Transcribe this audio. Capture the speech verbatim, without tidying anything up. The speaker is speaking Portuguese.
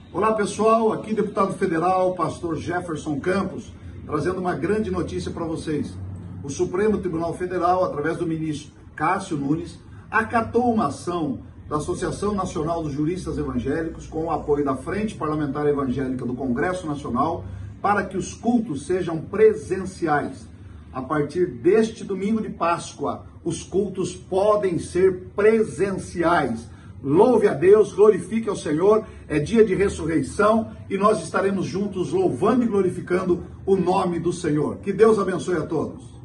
Olá pessoal, aqui deputado federal, pastor Jefferson Campos, trazendo uma grande notícia para vocês. O Supremo Tribunal Federal, através do ministro Cássio Nunes, acatou uma ação da Associação Nacional dos Juristas Evangélicos, com o apoio da Frente Parlamentar Evangélica do Congresso Nacional, para que os cultos sejam presenciais. A partir deste domingo de Páscoa, os cultos podem ser presenciais. Louve a Deus, glorifique ao Senhor, é dia de ressurreição e nós estaremos juntos louvando e glorificando o nome do Senhor. Que Deus abençoe a todos.